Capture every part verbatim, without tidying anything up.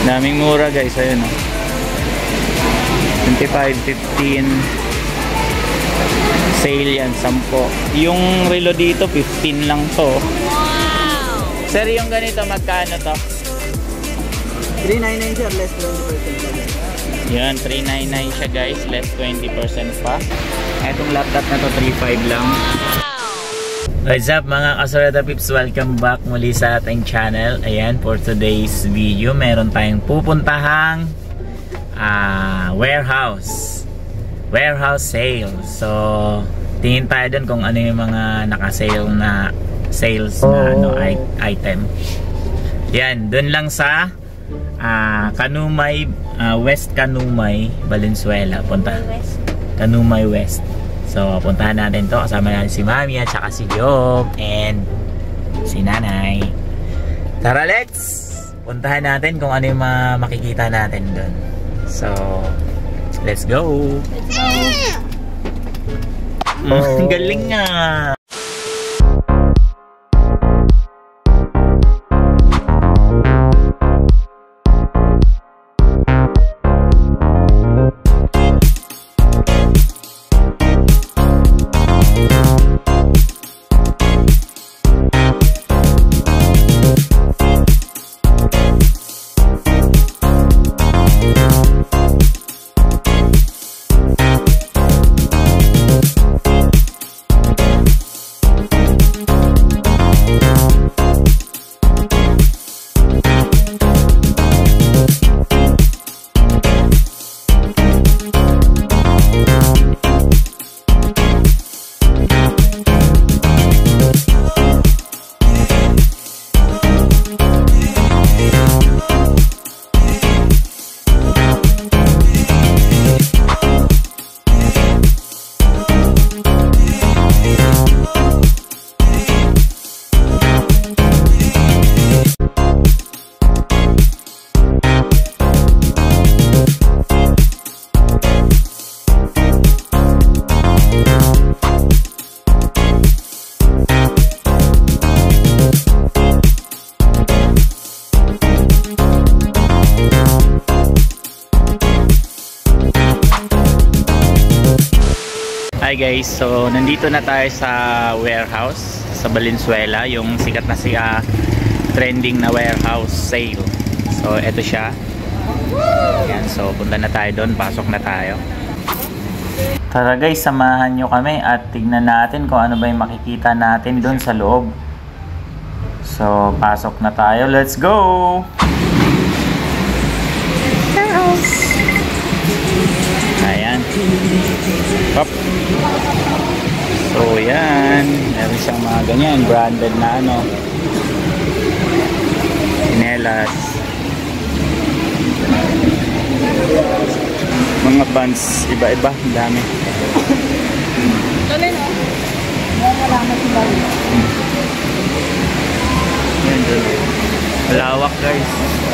Daming mura guys, ayun oh. twenty-five, fifteen. Sale yan, ten. Yung relo dito, fifteen lang to. Wow! Sir, yung ganito, magkano to? three ninety-nine sir, less twenty percent. Yan, three ninety-nine siya guys, less twenty percent pa. Etong laptop na to, three five lang. What's up mga Kasureta Pips, welcome back muli sa ating channel. Ayan, for today's video, meron tayong pupuntahang uh, warehouse warehouse sale. So tingin tayo dun kung ano yung mga naka-sale na sales na oh. ano, item. Yan, dun lang sa uh, Kanumay, uh, West Kanumay, Valenzuela. Punta Kanumay West. So, puntahan natin to. Kasama natin si Mami at saka si Job and si Nanay. Tara, let's! Puntahan natin kung ano yung mga makikita natin doon. So, let's go! Let's go! Oh. Galing nga! Hi guys, so nandito na tayo sa warehouse sa Valenzuela, yung sikat na siya trending na warehouse sale. So eto siya. Yan, so punta na tayo doon, pasok na tayo. Tara guys, samahan nyo kami at tignan natin kung ano ba yung makikita natin doon sa loob. So pasok na tayo, let's go! Ayan. Hop. So yan, meron siyang mga ganyan, branded na ano, chinelas, mga bands, iba-iba, dami. Tuloy no? Malaman si Bali. Yan doon. Malawak guys.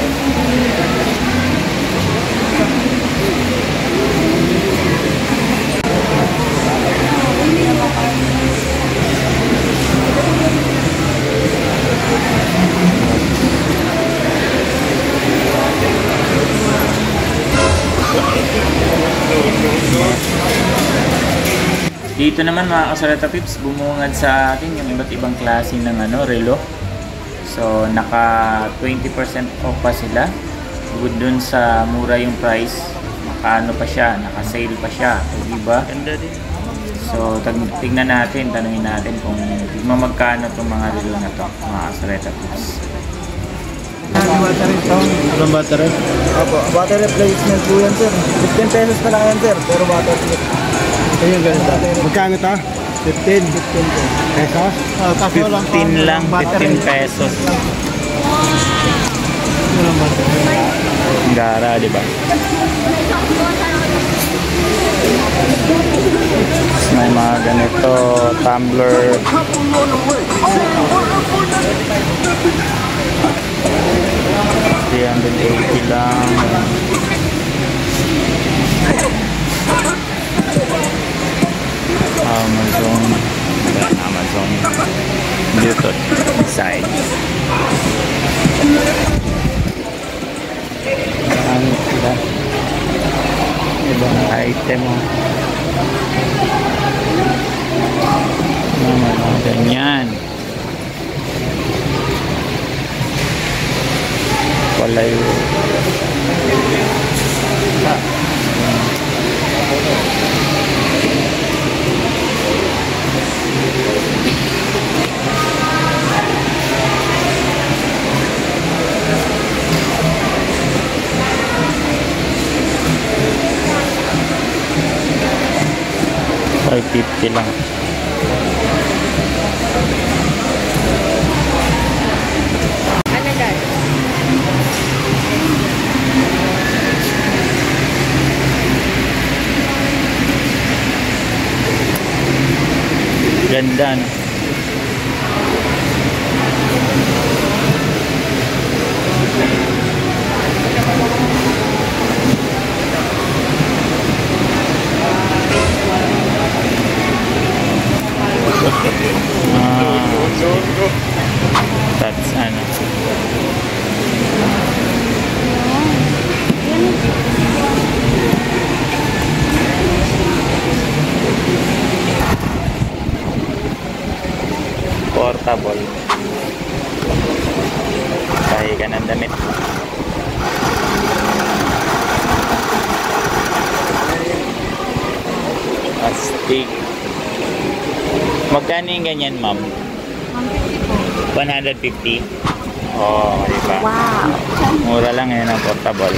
Dito naman mga Kasureta Pips, bumungad sa atin yung iba't ibang klase ng ano, relo. So naka twenty percent off pa sila. Good dun sa mura yung price. Naka ano pa siya, naka sale pa siya, diba? Ganda din. So tignan natin, tanungin natin kung magkano itong mga relo na to, mga Kasureta Pips. Battery to. Anong battery? Opo, battery replacement po yan sir. fifteen pesos pa lang yan sir, pero battery. Ayun, ganito. Magkano ito? fifteen? fifteen Pesos? Uh, fifteen lang, fifteen pesos. Walang battery. Gara, di ba? May mga ganito, tumbler. three eighty lang. Amazon. Amazon. Bluetooth inside. Ano sila? Ibang item mo. Mga mga ganyan. Palayo. Ah. five fifty lang. Ano guys? Ganda, no? Ah, that's ano. Portable. Kaya ka ng damit. Astig. Magkano yung ganyan, ma'am? one fifty. Oh, di ba? Wow. Mura lang yun ang portable.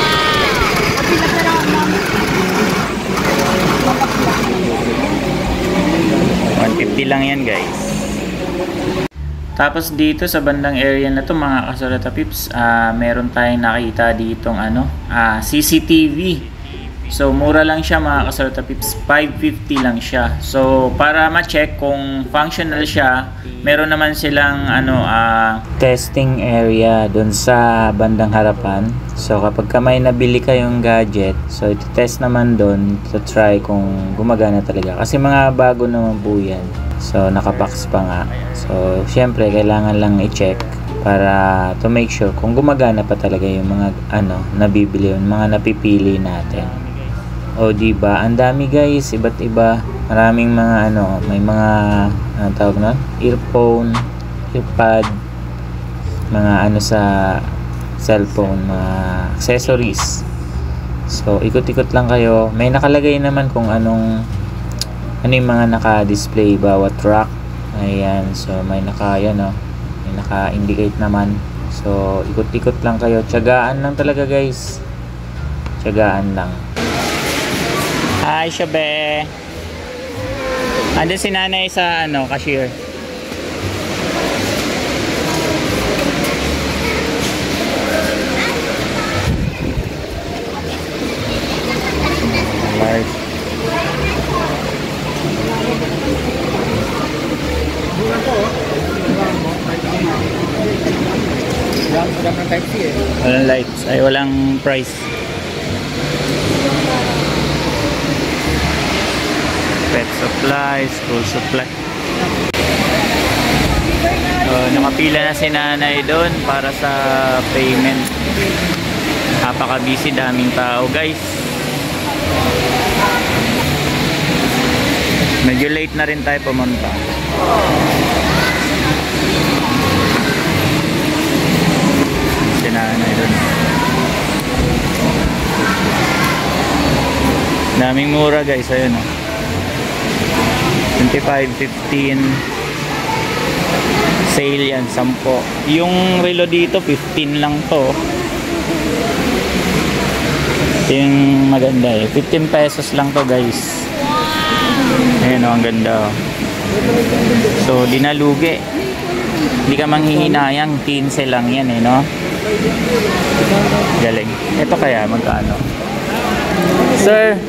one fifty lang yan, guys. Tapos dito sa bandang area na to, mga kasulata pips, uh, meron tayong nakita ditong ano, uh, C C T V. So mura lang siya, mga kasulata pips, five fifty lang siya. So para ma-check kung functional siya, meron naman silang ano, uh, testing area doon sa bandang harapan. So kapag ka may nabili kayong gadget, so iti-test naman doon to try kung gumagana talaga. Kasi mga bago naman po yan. So nakabox pa nga. So syempre kailangan lang i-check para to make sure kung gumagana pa talaga yung mga ano nabibili, yung mga napipili natin. O diba, ang dami guys, iba't iba, maraming mga ano, may mga ano tawag na, earphone, earpod, mga ano sa cellphone, mga accessories. So ikot-ikot lang kayo, may nakalagay naman kung anong ano yung mga naka-display bawat rack. Ayan, so may naka, yan o, may naka-indicate naman. So ikot-ikot lang kayo, tiyagaan lang talaga guys, tiyagaan lang. Hi, Shabe. Andun si nanay sa ano, cashier. Alright. Walang lights, ay walang price. Pet supply, school supply. So, nakapila na si nanay doon para sa payment. Napaka-busy, daming tao guys. Medyo late na rin tayo pumunta. Si nanay doon. Daming mura guys, ayun o. twenty-five, fifteen. Sale yan, ten. Yung relo dito, fifteen lang to. Yung maganda eh. fifteen pesos lang to guys. Ayan o, ang ganda o. So, di na lugi. Hindi ka manghihinayang. fifteen lang yan eh, no? Galing. Ito kaya, magkano? Sir,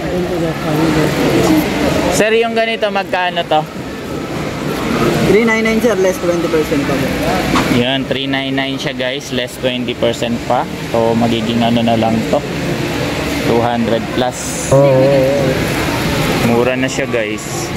Sir, yung ganito, magkano to? three ninety-nine sir, less twenty percent pa. Yan, three ninety-nine siya guys, less twenty percent pa. So, magiging ano na lang to, two hundred plus. Mura na siya guys.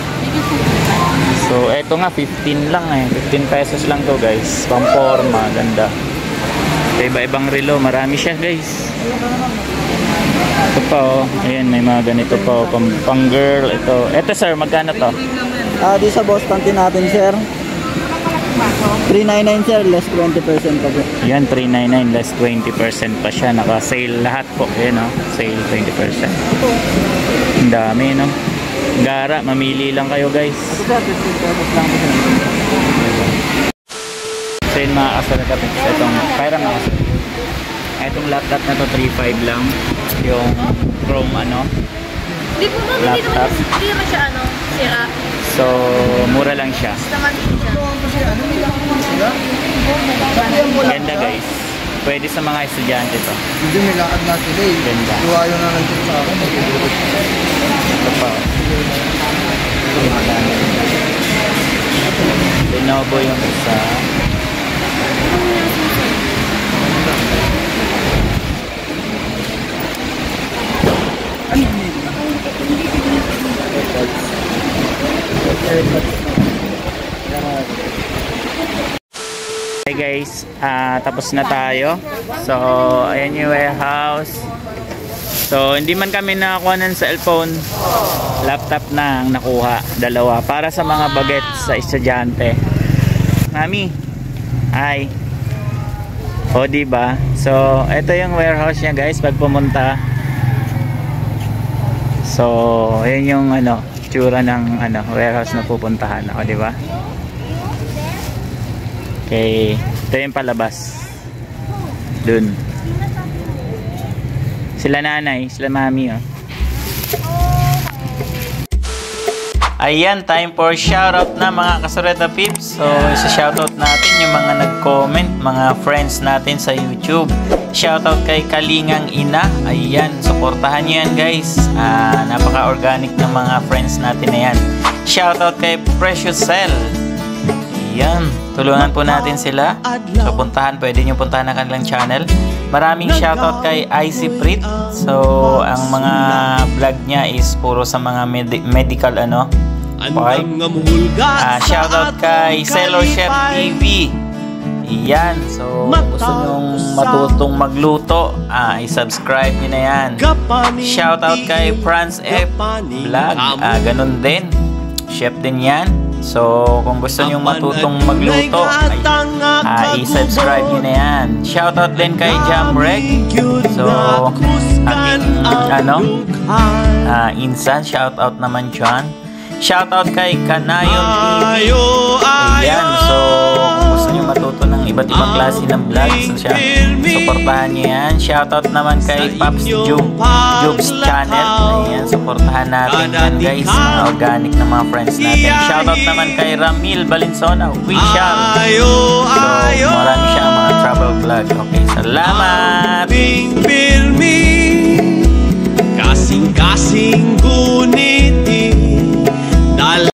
So, eto nga, fifteen lang eh. fifteen pesos lang to guys. Pamporma, ganda. Iba-ibang relo, marami siya guys. Ito pa oh, ayan may mga ganito pa oh, pang, pang girl ito. Ito sir, magkano to? Ah, di sa Boston natin sir. three ninety-nine sir, less twenty percent pa po. Yan, three ninety-nine less twenty percent pa siya. Naka-sale lahat po. Ayan oh, sale twenty percent. Ang dami no. Gara, mamili lang kayo guys. Ito sir, fifteen pesos lang po sir. So yun mga kasalagapit, itong pera mga kasalagapit. Itong laptop na to, three five lang. Yung Chrome ano. Hindi po ma'am, hindi naman, hindi naman siya ano, sira. So, mura lang siya. Basta maliit siya. Ganda guys. Pwede sa mga estudyante to. Hindi, may lakad na sila eh. Ganda. Iwayo na lang dito sa akin. Ito pa. Lenovo yung isa. Hey guys, uh, tapos na tayo. So, ayan yung warehouse. So, hindi man kami nakakuha ng cellphone. Laptop na ang nakuha. Dalawa. Para sa mga bagets sa estudyante. Mami. Hi. O, diba? So, ito yung warehouse niya guys pag pumunta. So, ayan yung ano, tsura ng ano, warehouse na pupuntahan. O, diba? Okay, ito yung palabas. Dun. Sila nanay, sila mami oh. Ayan, time for shoutout na mga Kasureta Pips. So, isa-shoutout natin yung mga nag-comment, mga friends natin sa YouTube. Shoutout kay Kalingang Ina. Ayan, supportahan nyo yan guys. Ah, napaka-organic ng mga friends natin na yan. Shoutout kay Precious Cell. Ayan, tulungan po natin sila. So, puntahan, pwede nyo puntahan ang kanilang channel. Maraming shoutout kay Icy Prit. So, ang mga vlog niya is puro sa mga med medical ano. Okay. Uh, shoutout kay Cello Chef T V. Ayan, so gusto nyong matutong magluto, ah, i-subscribe nyo na yan. Shoutout kay Franz F Vlog, ah, ganun din. Chef din yan. So, kung gusto nyong matutong magluto, ay uh, i-subscribe nyo na yan. Shoutout din kay Jamreg. So, aking ano, uh, insan, shoutout naman dyan. Shoutout kay Kanayon T V. Ayan, so, kung gusto nyo matuto ng iba't ibang klase ng vlog, so siya, supportahan nyo yan. Shoutout naman kay Pops Jube, Jube's channel. Ayan, supportahan natin yan guys, mga organic na mga friends natin. Shoutout naman kay Ramil Valenzuela Official. So, marami siya mga travel vlog. Okay, salamat!